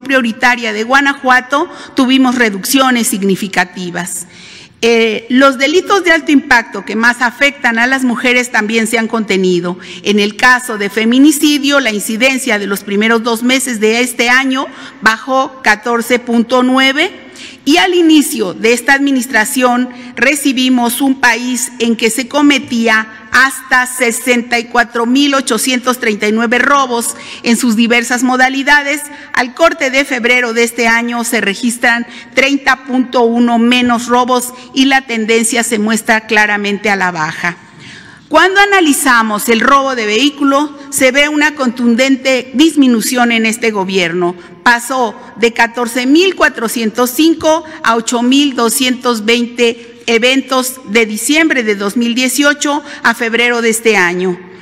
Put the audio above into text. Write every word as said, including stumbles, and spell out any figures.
prioritaria de Guanajuato tuvimos reducciones significativas. Eh, los delitos de alto impacto que más afectan a las mujeres también se han contenido. En el caso de feminicidio, la incidencia de los primeros dos meses de este año bajó catorce punto nueve y al inicio de esta administración recibimos un país en que se cometía hasta sesenta y cuatro mil ochocientos treinta y nueve robos en sus diversas modalidades. Al corte de febrero de este año se registran treinta punto uno menos robos y la tendencia se muestra claramente a la baja. Cuando analizamos el robo de vehículo, se ve una contundente disminución en este gobierno. Pasó de catorce mil cuatrocientos cinco a ocho mil doscientos veinte eventos de diciembre de dos mil dieciocho a febrero de este año.